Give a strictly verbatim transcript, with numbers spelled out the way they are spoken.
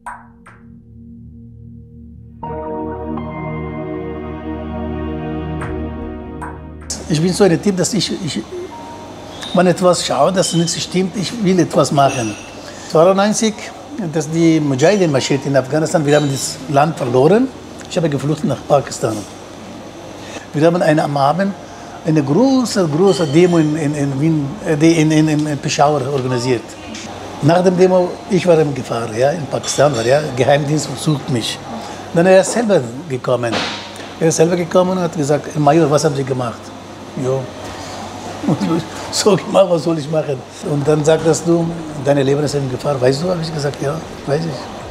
Ich bin so ein Typ, dass ich, ich wenn etwas schaue, dass nichts stimmt, ich will etwas machen. zweiundneunzig, dass die Mujahideen marschiert in Afghanistan, wir haben das Land verloren. Ich habe geflucht nach Pakistan. Wir haben eine, am Abend eine große, große Demo in, in, in, Wien, in, in, in Peshawar organisiert. Nach dem Demo, ich war in Gefahr, ja, in Pakistan, war, ja, Geheimdienst sucht mich. Dann er ist selber gekommen. Er ist selber gekommen und hat gesagt, Major, was haben Sie gemacht? Jo. So gemacht, was soll ich machen? Und dann sagt das du, deine Leben ist in Gefahr. Weißt du, habe ich gesagt, ja, weiß ich.